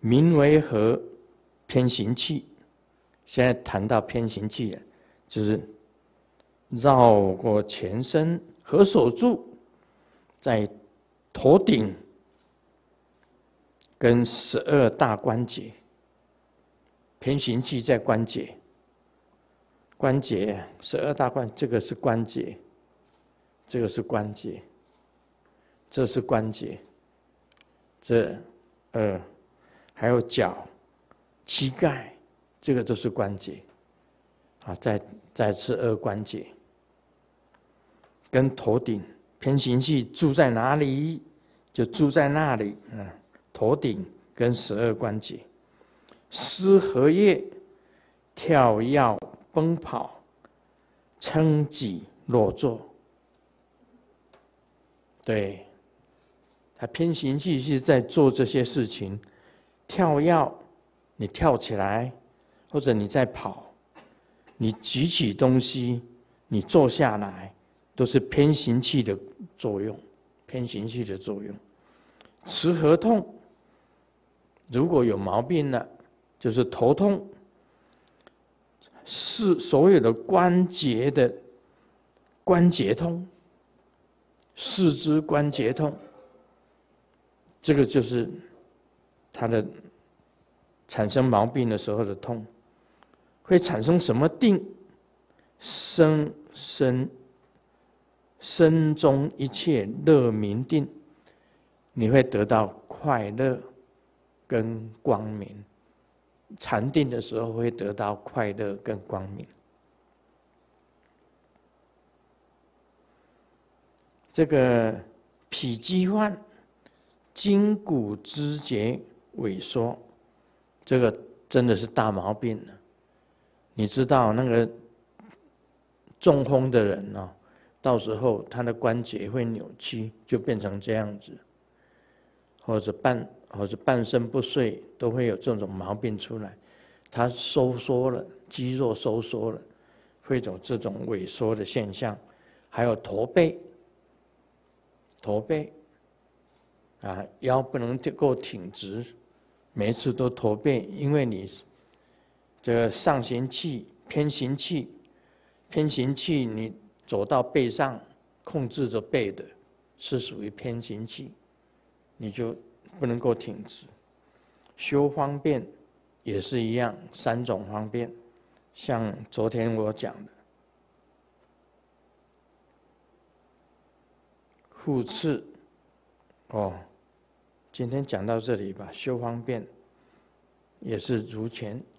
名为合偏行气。现在谈到偏行气了，就是绕过全身，合手住在头顶跟12大关节。偏行气在关节，关节12大关，这个是关节，这个是关节，这是关节，这还有脚、膝盖，这个都是关节。啊，再12关节，跟头顶偏行气住在哪里，就住在那里。头顶跟12关节。思和叶，跳跃奔跑，撑脊落坐。对，他偏行气是在做这些事情。跳跃，你跳起来，或者你在跑，你举起东西，你坐下来，都是偏行气的作用。偏行气的作用。持和痛，如果有毛病了，就是头痛，是所有的关节的关节痛，四肢关节痛，这个就是它的产生毛病的时候的痛。会产生什么定？身中一切乐明定，你会得到快乐跟光明。禅定的时候会得到快乐跟光明。这个脾积患，筋骨肢节萎缩，这个真的是大毛病了。你知道那个中风的人哦，到时候他的关节会扭曲，就变成这样子，或者半身不遂，都会有这种毛病出来。它收缩了，肌肉收缩了，会有这种萎缩的现象。还有驼背，腰不能够挺直，每一次都驼背，因为你这个上行气、偏行气，你走到背上，控制着背的，是属于偏行气，你就不能够挺直。修方便也是一样，3种方便，像昨天我讲的互斥。今天讲到这里吧。修方便也是如前。